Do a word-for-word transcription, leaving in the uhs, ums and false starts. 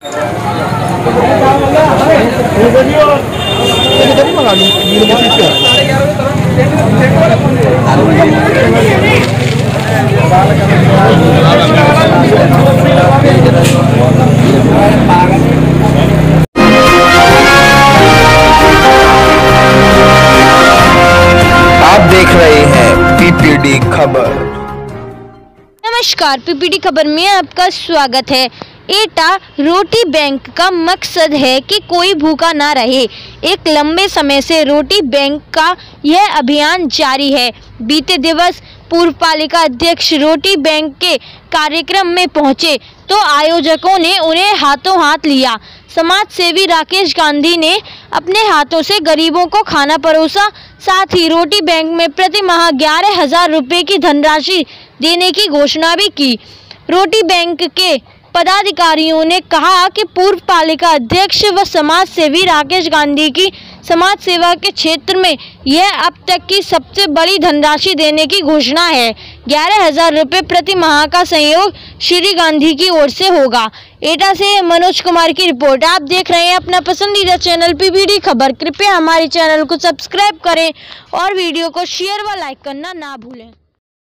आप देख रहे हैं पीपीडी खबर। नमस्कार, पीपीडी खबर में आपका स्वागत है। एटा रोटी बैंक का मकसद है कि कोई भूखा ना रहे। एक लंबे समय से रोटी बैंक का यह अभियान जारी है। बीते दिवस पूर्व पालिका अध्यक्ष रोटी बैंक के कार्यक्रम में पहुंचे तो आयोजकों ने उन्हें हाथों हाथ लिया। समाज सेवी राकेश गांधी ने अपने हाथों से गरीबों को खाना परोसा। साथ ही रोटी बैंक में प्रति माह ग्यारह हजार रुपये की धनराशि देने की घोषणा भी की। रोटी बैंक के पदाधिकारियों ने कहा कि पूर्व पालिका अध्यक्ष व समाज सेवी राकेश गांधी की समाज सेवा के क्षेत्र में यह अब तक की सबसे बड़ी धनराशि देने की घोषणा है। ग्यारह हजार रुपये प्रति माह का सहयोग श्री गांधी की ओर से होगा। एटा से मनोज कुमार की रिपोर्ट। आप देख रहे हैं अपना पसंदीदा चैनल पीपीडी खबर। कृपया हमारे चैनल को सब्सक्राइब करें और वीडियो को शेयर व लाइक करना ना भूलें।